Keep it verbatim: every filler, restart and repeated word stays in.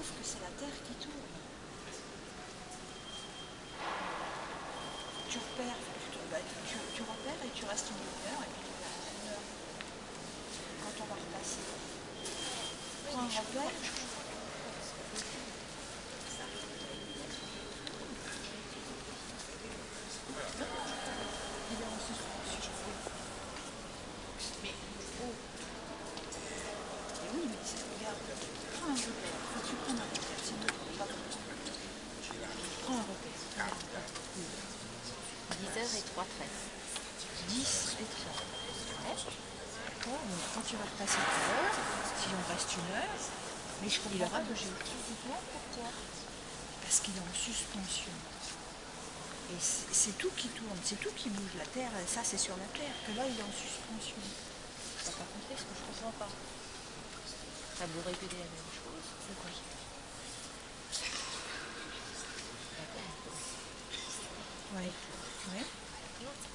sauf que c'est la Terre qui tourne. Tu repères, tu, bah, tu, tu repères et tu restes une demi-heure et puis tu perds une heure. Quand on va repasser. Prends un repère. Il est en suspension. Mais oh. Et oui, mais regarde, prends un repère. Faut que tu prennes un repère, sinon tu ne vas pas comprendre. Prends un repère. dix heures et trois treize. dix et trois. D'accord, donc quand tu vas repasser tout à l'heure, si on reste une heure, mais je il aura bougé. Parce qu'il est en suspension. Et c'est tout qui tourne, c'est tout qui bouge. La Terre, ça c'est sur la Terre, que là il est en suspension. Tu n'as pas compris ce que je comprends pas. Ça vous répéter la même chose. C'est quoi? Oui. Oui.